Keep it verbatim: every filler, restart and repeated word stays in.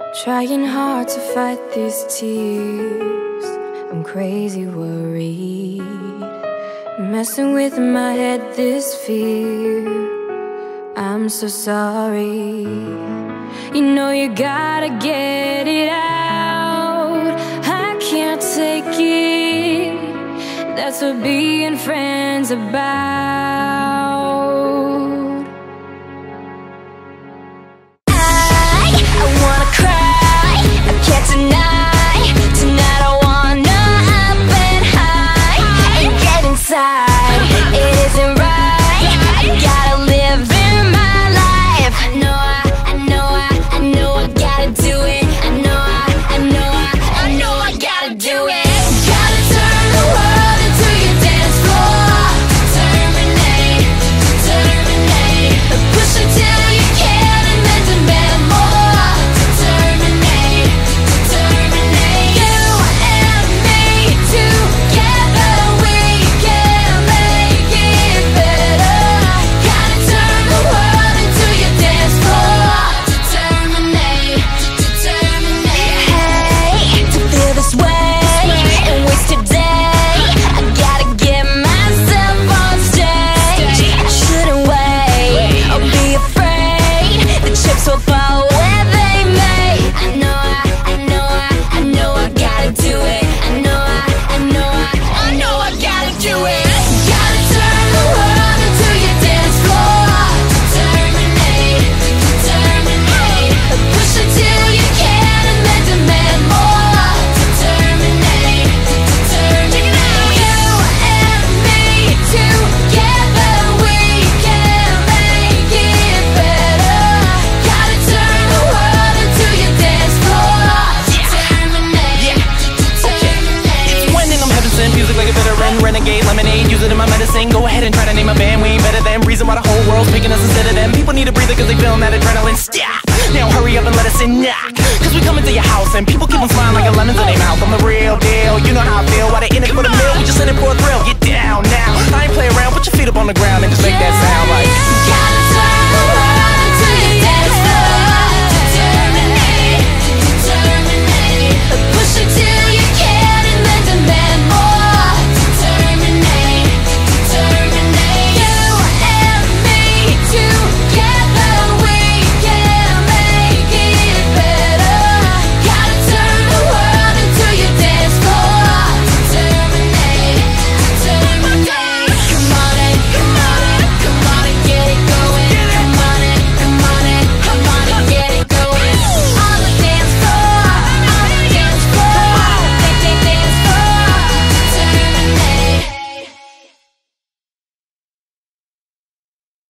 Trying hard to fight these tears, I'm crazy worried, messing with my head this fear. I'm so sorry. You know you gotta get it out. I can't take it. That's what being friends about. I, I wanna cry, I can't deny. Tonight I wanna up and high and get inside. It isn't right, I gotta live in my life. I know I, I know I, I know I gotta do it. I know I, I know I, I know I gotta do it. Gotta turn the world into your dance floor. Terminate, terminate. Push until you can and then demand more. Terminate, terminate. You and me together, we can make it better. Gotta turn the world into your dance floor. Terminate, terminate. Hey, to feel this way and waste a day, I gotta get myself on stage. I shouldn't wait or be afraid. The chips will fall where they may. I know I, I know I, I know I gotta do it. I know I, I know I, I know I gotta do it. Gotta turn the world into your dance floor. Terminate, terminate. Push until you can and then demand more. Terminate, terminate. You and me together, we can make it better. Gotta turn the world into your dance floor. Terminate, terminate. When in I'm heaven sent, music like a veteran, renegade, lemonade, use it in my medicine. Go ahead and try to name a band, we ain't better than. Reason why the whole world's picking us instead of them. People need a breather cause they feeling that adrenaline. Stop! Now hurry up and let us in, knock. Cause we come into your house and people keep on smiling like a lemon's in their mouth. I'm the real deal, you know how I feel. Why they in it for the meal, we just in it for a thrill.